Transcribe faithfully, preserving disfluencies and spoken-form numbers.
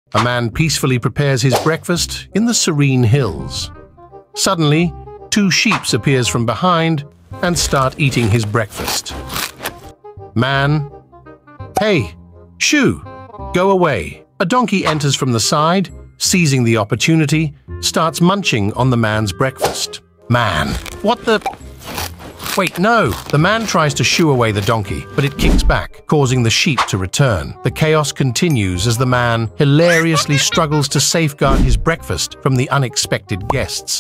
A man peacefully prepares his breakfast in the serene hills. Suddenly, two sheep appears from behind and start eating his breakfast. Man: "Hey, shoo, go away." A donkey enters from the side, seizing the opportunity, starts munching on the man's breakfast. Man: "What the…" Wait, no! The man tries to shoo away the donkey, but it kicks back, causing the sheep to return. The chaos continues as the man hilariously struggles to safeguard his breakfast from the unexpected guests.